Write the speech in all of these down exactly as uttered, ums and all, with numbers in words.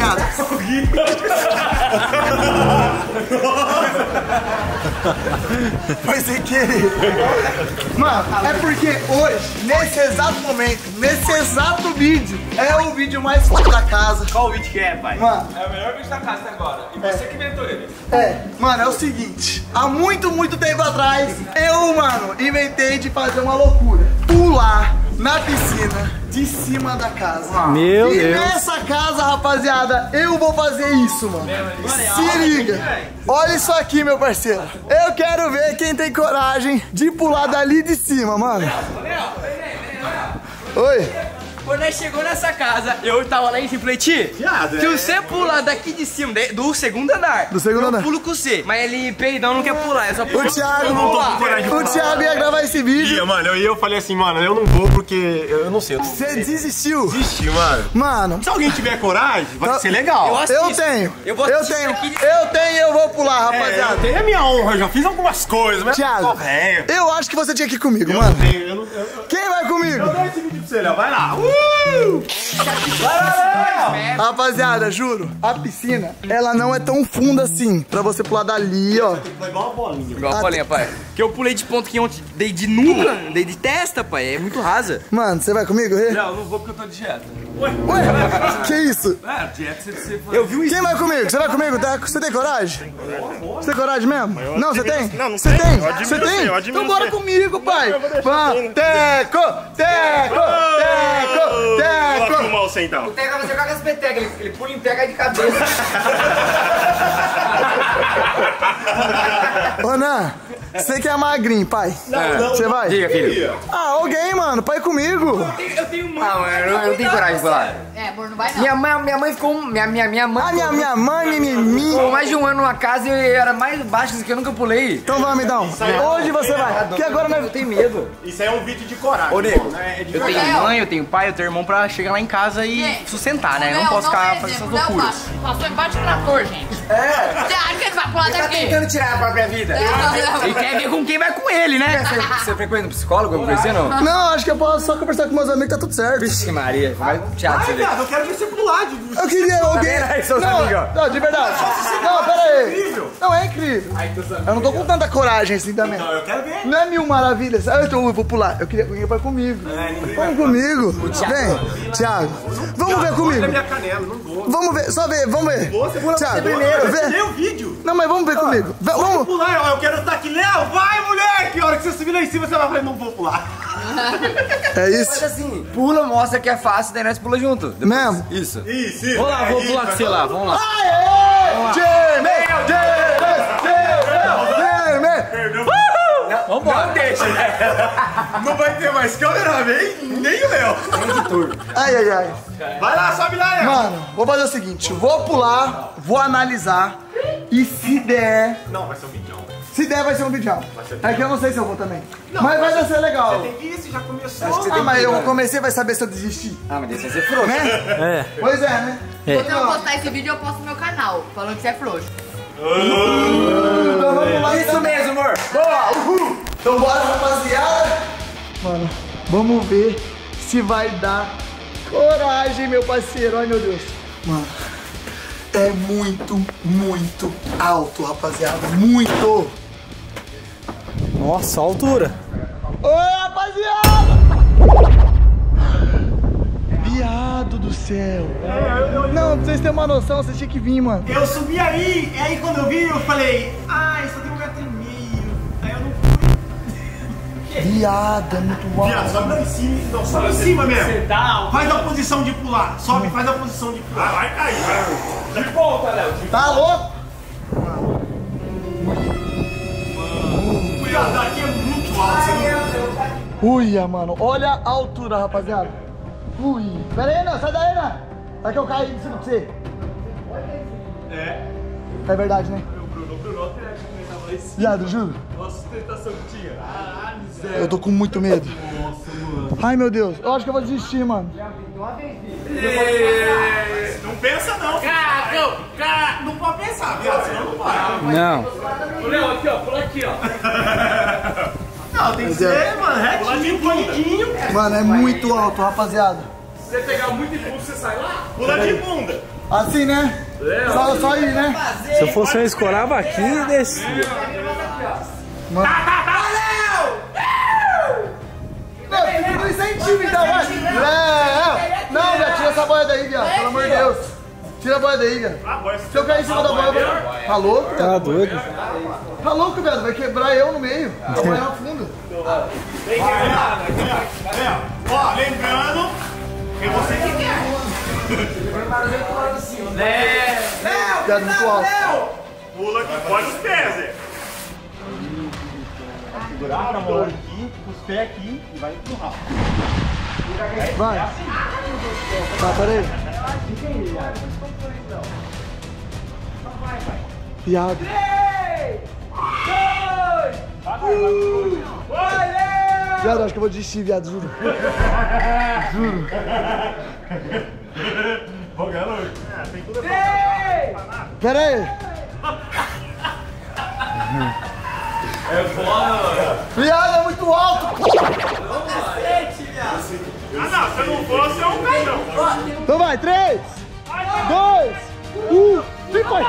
rapaziada. Foi sem querer. Mano, é porque hoje, nesse exato momento, nesse exato vídeo, é o vídeo mais foda da casa. Qual o vídeo que é, pai? Mano, é o melhor vídeo da casa até agora. E você é. que inventou ele. É, mano, é o seguinte. Há muito, muito tempo atrás, eu, mano, inventei de fazer uma loucura. Pular na piscina de cima da casa. Meu e Deus. nessa casa, rapaziada, eu vou fazer isso, mano. Se liga. Olha isso aqui, meu parceiro. Eu quero ver quem tem coragem de pular dali de cima, mano. Oi. Quando nós chegou nessa casa, eu tava lá em cima e falei, Ti, se você pular daqui de cima, do segundo andar, do segundo andar, eu pulo com você. Mas ele, peidão, não quer pular, é só pular. O Thiago, não tô o Thiago ia gravar esse vídeo. Ia, mano, e eu, eu falei assim, mano, eu não vou porque eu, eu não sei. Eu você desistiu? Desisti, mano. Mano. Se alguém tiver coragem, vai tá, ser legal. Eu, eu tenho. Eu, vou eu tenho. Eu tenho e eu vou pular, rapaziada. É, eu tenho a minha honra, eu já fiz algumas coisas, mas... Thiago, eu, eu acho que você tinha que ir comigo, eu mano. Não tenho, eu não, eu, eu... Quem vai comigo? Eu dou esse vídeo pra você, Léo, vai lá. Uh! Rapaziada, juro, a piscina, ela não é tão funda assim, pra você pular dali, ó. Igual a bolinha. Igual a bolinha, pai. Que eu pulei de ponto que ontem dei de nuca, dei de testa, pai, é muito rasa. Mano, você vai comigo, Rê? Não, eu não vou porque eu tô de dieta. Ué? Ué? Que isso? É, dieta você, você Eu vi isso. Quem vai comigo? Você vai comigo? Você tem coragem? Você tem coragem mesmo? Não, você tem? Não, não Você tem. tem? Você tem? Então bora comigo, pai. Vamos. Teco, teco, teco, teco. Vou filmar você então. O Teco vai jogar com as petecas, ele, ele pula em pega de cabeça. Ô, Nan, você que é magrinho, pai. Não, não. Você vai? Diga, filho. Ah, alguém, mano, pai comigo. Eu tenho, eu tenho mãe. Ah, mano, eu, eu não tenho coragem de pular. É, amor, não vai não. Minha mãe, minha mãe ficou. Minha, minha, minha mãe. Ah, minha, minha mãe, mimimi. Ficou mais de um ano numa casa e eu era mais baixo do que eu nunca pulei. Então vai, amigão. Hoje você vai. Porque agora nós... Eu tenho medo. Isso aí é um vídeo de coragem. Ô, Nego, né? É de eu tenho Léo. mãe, eu tenho pai, eu tenho irmão pra chegar lá em casa e Gente, sustentar, né? Eu não Léo, posso ficar é fazendo essas exemplo, Léo loucuras. Passou passou embaixo do trator, gente. É. Você acha que ele vai pular Tá daqui? tentando tirar a própria vida. Ele quer ver com quem vai com ele, né? Você, você frequenta um psicólogo, alguma coisa assim, não? Não, acho que eu posso só conversar com meus amigos, tá tudo certo. Vixe, Maria, vai teatro você Ai, ver. viado, eu quero ver você pular de... Eu queria alguém... Pera aí, seus Não, amigos, ó. não, de verdade. Não, pera aí. Não, é incrível. Eu não tô com tanta coragem assim também. Não, eu quero ver. Não é mil maravilhas. Ah, então eu vou pular. Eu queria que alguém vai comigo. Vamos comigo. Vem, Thiago. Vamos ver comigo. minha canela, não vou. Vamos ver, só ver, vamos ver. Você pula Thiago, primeiro. vê. Vê o vídeo. Não, mas vamos ver comigo. Vê, vamos. Pular, eu quero estar aqui. Léo, vai, moleque. A hora que você subir lá em cima, você vai falar, não vou pular. É isso. Mas assim, pula, mostra que é fácil, daí nós pula junto. Depois- Mesmo? Isso. Isso, isso. Vamos lá, vou pular com você lá, vamos lá. Aê! Jamie! Jamie! Jamie! Vambora. Não deixa, né? Não vai ter mais câmera, nem, nem o Léo. Ai, ai, ai. Vai lá, sobe lá, Léo. Mano, vou fazer o seguinte, vou pular, vou analisar e se der, Não, vai ser um vídeo. se der vai ser um vídeo. É que eu não sei se eu vou também. Mas vai ser legal. Tem que ir, você já começou. Acho que você Ah, tem mas que ir, eu cara. comecei, vai saber se eu desistir, Ah, mas deixa você frouxo. né? É. Pois é, né? É. Se eu postar esse vídeo, eu posto no meu canal, falando que você é frouxo. Então vamos lá. Isso mesmo, amor. Boa, uhul. Então bora, rapaziada. Mano, vamos ver se vai dar coragem, meu parceiro. Ai, meu Deus. Mano, é muito, muito alto, rapaziada. Muito. Nossa, a altura. Oi, rapaziada. Viado do céu. Não, pra vocês terem uma noção, vocês tinham que vir, mano. Eu subi aí, e aí quando eu vi, eu falei, ah, isso tem um metro e meio. Aí eu não fui. Viado, é muito alto. Viado, sobe lá em cima. Não, sobe em cima mesmo. Faz a posição de pular. Sobe, faz a posição de pular. Vai cair, vai. De volta, Léo. De Tá louco? Cuidado, daqui é muito alto. Você não... Uia, mano. Olha a altura, rapaziada. Ui. Pera aí, Ana. Sai daí, Ana. Vai que eu caí em cima de você. É. É verdade, né? O Bruno, o Bruno, até acho que ele tava lá em cima. Viado, juro. Nossa, sustentação que tinha. Caralho, Zé. Eu tô com muito medo. Nossa, mano. Ai, meu Deus. Eu acho que eu vou desistir, mano. Ei, não pensa não. Cara, cara, não pode pensar, viado, senão não vai. Não. Léo, aqui, ó. Pula aqui, ó. Não, tem que ser, mano, retinho, bonitinho. Mano, é muito alto, rapaziada. você pegar muito impulso, você sai lá? Pula de bunda. Assim, né? Só, só ir, né? Se eu fosse eu escorava aqui e descia. Mano. Não, fica no incentivo então, vai. Léo! Não, Léo, tira essa boia daí, viado. Pelo amor de Deus. Tira a boia daí, viado. Se eu cair em cima da boia, eu vou... Tá louco, viado? Tá doido? Tá louco, viado? Vai quebrar eu no meio. Vai lá no fundo. Ó, lembrando que você que quer. Viado, muito alto. Pula que pode os pés, Zé. Segurar a mão aqui, os pés aqui e vai empurrar. Vai. Tá, peraí. Viado. Viado, acho que eu vou desistir, viado, juro. Juro. Ô, garoto. Tem tudo pra Pera aí. É foda, Viado, é muito alto. Ah, não, se eu não for, você é um caixão. Então vai, três, dois, um, e foi.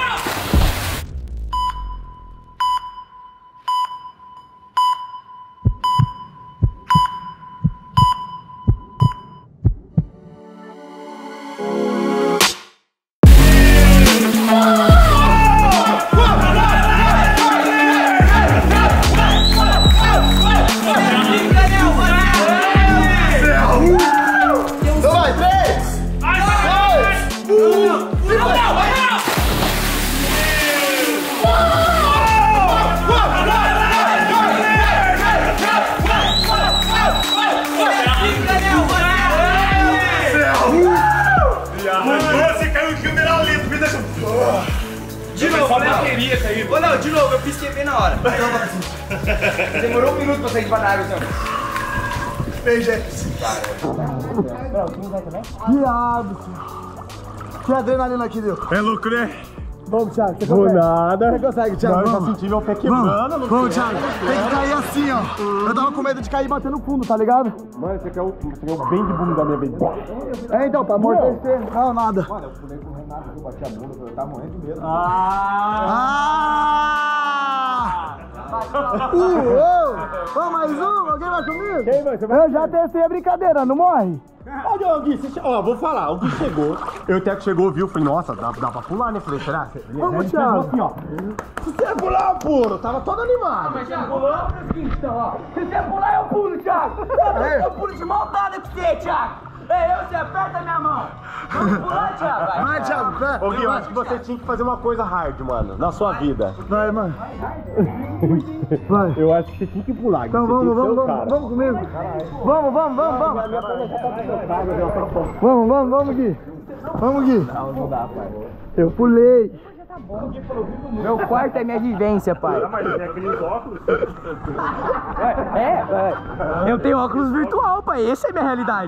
Ô, não, de novo, eu pisquei bem na hora. Demorou um minuto pra sair de batalha, então. Viado. Que adrenalina aqui, deu. É louco, né? Vamos, Thiago. Você Vou consegue? nada. Você consegue, Thiago? Não, eu Vamos. já senti meu pé quebrando. Vamos, vamos, Thiago. Tem que cair assim, ó. Eu tava com medo de cair batendo no fundo, tá ligado? Mano, esse aqui é o, esse aqui é o bem de bunda da minha vez. É, então, pra amortecer. Não, nada. Mano, eu pulei com o Renato, eu bati a bunda, eu tava morrendo de medo. Ah! Uou! Vamos mais um? Alguém vai comigo? Quem vai? Você vai? Eu já testei a brincadeira, não morre? Olha, o Gui, você che... ó, vou falar, o Gui chegou, eu até que chegou, viu, falei, nossa, dá, dá pra pular, né? Falei, será? Vamos, Ele Thiago. assim, ó. Se você pular, eu pulo, tava todo animado. Mas já pulou, é o seguinte, então, ó. Se você pular, eu pulo, Thiago. Eu pulo de mão dada com você, Thiago. Ei, eu, você aperta a minha mão. Vamos pular, Thiago. Vai, Vai, Thiago, vai. Ô, Gui, eu acho que você tinha que fazer uma coisa hard, mano, na sua vida. Vai, mano. Vai. Eu acho que você tinha que pular, Gui. Então você vamos, tinha que ser vamos, o vamos, cara. vamos comigo. Vamos, vamos, vamos, vamos. Vamos, vamos, vamos, Gui. Vamos, Gui. Não, não dá, pai. Eu pulei. Meu quarto é minha vivência, pai. Mas tem aqueles óculos. É, é. Eu tenho óculos virtual, pai. Essa é a minha realidade.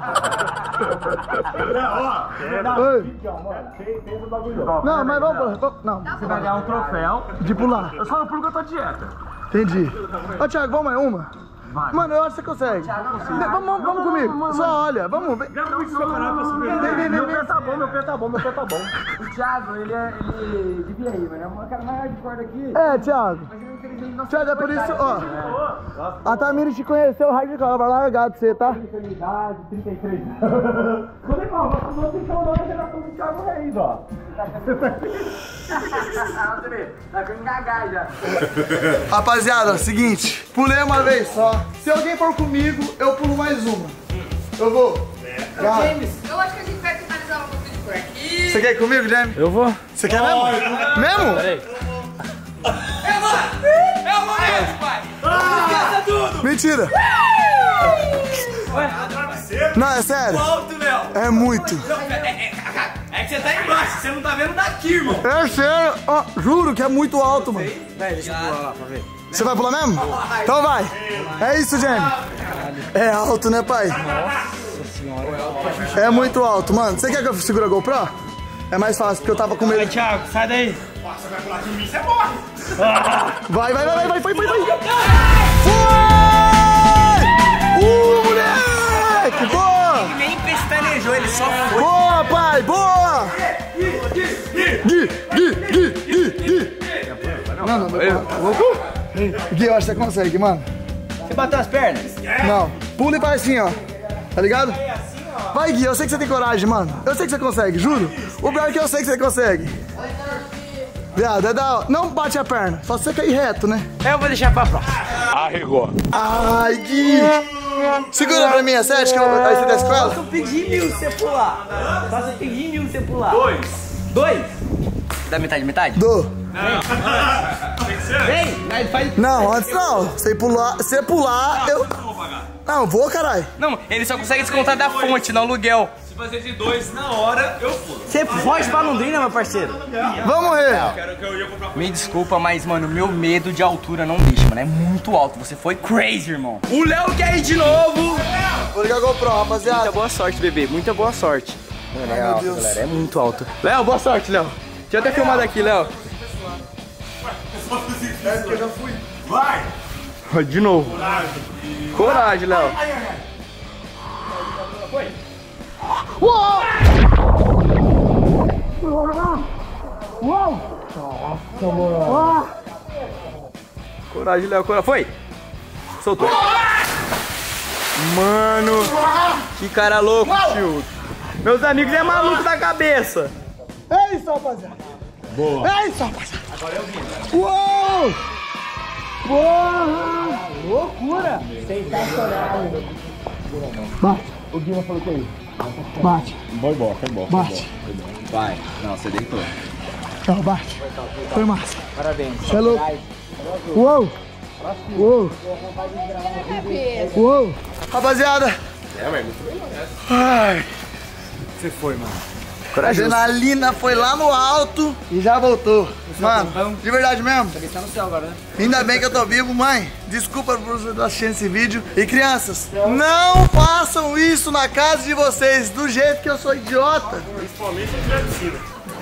Ó, Oi. Não, mas vamos pular. Vamos- Não, Você vai ganhar um troféu. de pular. Eu só não pulo que eu tô dieta. Entendi. Ô, Thiago, vamos mais uma? Mano, eu acho que você consegue. Vamos, vamos comigo. Só olha, vamos. Vem, grava muito seu canal pra subir. vem, vem, Meu vem. pé tá bom, meu pé tá bom, meu pé tá bom. O Thiago, ele é. Ele devia ir, mano. É o cara mais hardcore aqui. É, Thiago. Thiago, é por isso, ó. A Tamires te conheceu, hardcore, ela vai largar de você, tá? Idade, trinta e três anos. Tô legal, mas você tá na geração do Thiago Reis, ó. Você vê, tá com engagar já. Rapaziada, seguinte, pulei uma vez só. Se alguém for comigo, eu pulo mais uma. Eu vou. Cara, Eu acho que a gente vai finalizar uma vídeo por aqui. você quer ir comigo, Jamie? Eu vou. Você quer mesmo? Mesmo? Peraí. É, mano! É o momento, pai! Esqueça tudo! Mentira. Não, é sério. Alto, Léo! É muito. É que você tá embaixo, você não tá vendo daqui, irmão! É sério. Ó, juro que é muito alto, mano. Vai, deixa eu pular lá pra ver. Você vai pular mesmo? Então vai. É isso, Jamie. É alto, né, pai? É muito alto, mano. Você quer que eu segure a GoPro? É mais fácil, porque eu tava com medo. Thiago, sai daí. Você vai pular de mim, você morre. Vai, vai, vai, vai, vai, vai, vai, vai. Foi! Uh, moleque! Boa! Nem pestanejou, Gui, eu acho que você consegue, mano. Você bateu as pernas? Não. Pula e faz assim, ó. Tá ligado? Vai, Gui, eu sei que você tem coragem, mano. Eu sei que você consegue, juro. O pior é que eu sei que você consegue. Viado, é da hora. Não bate a perna, só você cair reto, né? Eu vou deixar pra próxima. Arregou. Ai, Gui. Segura pra mim, é sério que eu, aí você desce com ela? Faça um ping mil se você pular. Faça um ping mil se você pular. Dois. Dois? Dá metade, metade? Dou. Tem que ser. Vem, aí faz... Não, antes não. Você pular, você pular, eu... Não, vou, caralho. Não, ele só consegue descontar da fonte, no aluguel. Se fazer de dois na hora, eu pulo. Você foge pra Londrina, meu parceiro. Vamos morrer. Quero que eu ia comprar. Me desculpa, mas, mano, meu medo de altura não deixa, mano. É muito alto. Você foi crazy, irmão. O Léo quer ir de novo. Vou ligar a GoPro, rapaziada. Muita boa sorte, bebê. Muita boa sorte. Mano, é Ai, meu alto, Deus. galera. É muito alto. Léo, boa sorte, Léo. Deixa eu até filmar daqui, Léo. É porque eu já fui. Vai! De novo. Coragem, Léo. Coragem, Léo. Coragem. Foi. Soltou. Mano. Que cara louco, tio. Meus amigos é maluco da cabeça. É isso, rapaziada. Boa. É isso, rapaziada. Agora eu vi. Uou! Porra! Loucura! Sensacional. Bate. O Guima falou que é isso. Bate. Foi bom, foi bom. Bate. Vai. Não, você deitou. Não, bate. Foi massa. Parabéns. Você é louco. Uou! Uou! Uou! Rapaziada! Ai! Você foi, mano. A adrenalina foi lá no alto e já voltou. Mano, de verdade mesmo. Tá no céu agora, né? Ainda bem que eu tô vivo, mãe. Desculpa por você estar assistindo esse vídeo. E crianças, não façam isso na casa de vocês do jeito que eu sou idiota. Principalmente se tiver piscina.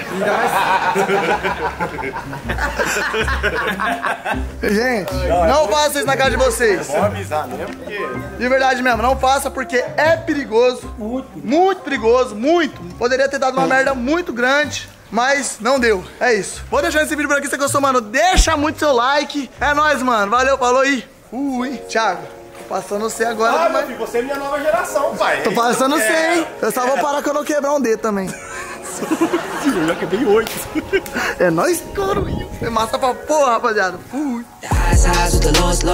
Gente, não façam isso na casa de vocês. Vou avisar mesmo, porque... De verdade mesmo, não faça porque é perigoso. Muito. Muito perigoso, muito. Poderia ter dado uma merda muito grande, mas não deu. É isso. Vou deixando esse vídeo por aqui, se você gostou, mano. Deixa muito seu like. É nóis, mano. Valeu, falou aí. Ui, Thiago. Tô passando você agora. Ah, mas... meu filho, você é minha nova geração, pai. Tô passando você, É. hein? Eu só vou parar quando eu quebrar um dedo também. Eu já quebrei oito. É nóis, coro. É massa pra porra, rapaziada. Fui. The highs, highs with the lows, lows.